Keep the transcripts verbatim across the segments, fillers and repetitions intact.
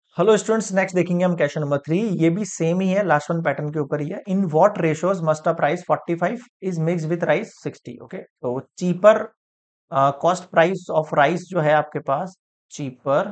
Hello students, next देखेंगे हम question number three. ये भी सेम ही है, लास्ट वन पैटर्न के ऊपर ही है। In what ratios must a price forty five is mix with rice sixty. Okay, तो cheaper cost price of rice जो है आपके पास, cheaper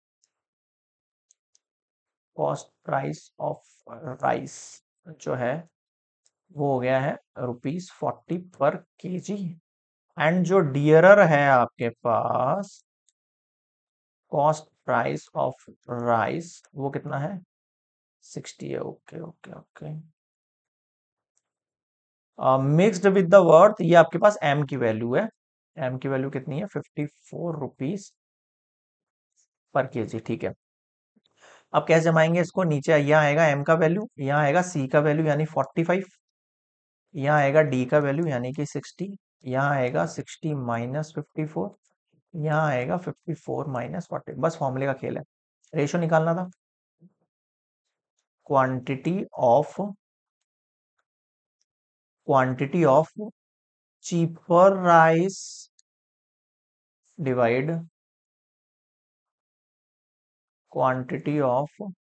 cost price of rice जो है वो हो गया है rupees forty per KG. And जो डियरर है आपके पास कॉस्ट प्राइस ऑफ राइस वो कितना है, सिक्सटी है। Okay okay okay, mixed with the worth, ये आपके पास एम की वैल्यू है। एम की वैल्यू कितनी है, fifty four rupees per KG. ठीक है, अब कैसे जमाएंगे इसको, नीचे यहाँ आएगा एम का वैल्यू, यहाँ आएगा सी का वैल्यू यानी फोर्टी फाइव, यहाँ आएगा डी का वैल्यू यानी कि सिक्सटी, यहाँ आएगा सिक्सटी माइनस फिफ्टी फोर, यहाँ आएगा फिफ्टी फोर माइनस फोर्टी। बस फॉर्मूले का खेल है, रेशो निकालना था। Quantity of quantity of cheaper rice divide quantity of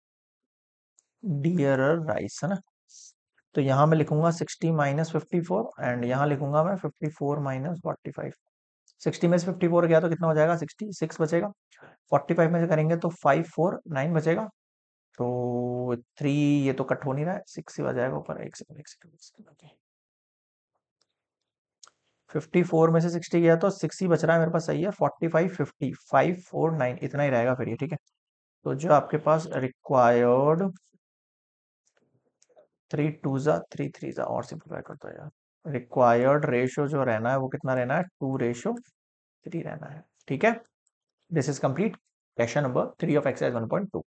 dearer rice, है ना। तो यहाँ मैं लिखूंगा sixty minus fifty four and यहाँ लिखूंगा मैं fifty four minus forty five. Sixty में से फिफ्टी फोर गया तो कितना हो जाएगा, सिक्सटी सिक्स बचेगा। फोर्टी फाइव में से करेंगे तो फाइव फोर नाइन बचेगा। तो थ्री, ये तो कट हो नहीं रहा है, सिक्स ही बजाएगा ऊपर। एक सेकंड एक सेकंड एक सेकंड, फिफ्टी फोर में से सिक्सटी गया तो सिक्स ही बच रहा है मेरे पास, सही है। Forty five fifty five four nine इतना ही रहेगा फिर ये, ठीक है। तो जो आपके पास रिक्वायर्ड, थ्री टू जा थ्री थ्री जा और सिंप्लीफाई करता है यार, रिक्वायर्ड रेशियो जो रहना है वो कितना रहना है, टू रेशियो थ्री रहना है। ठीक है, this is complete question number three of exercise one point to.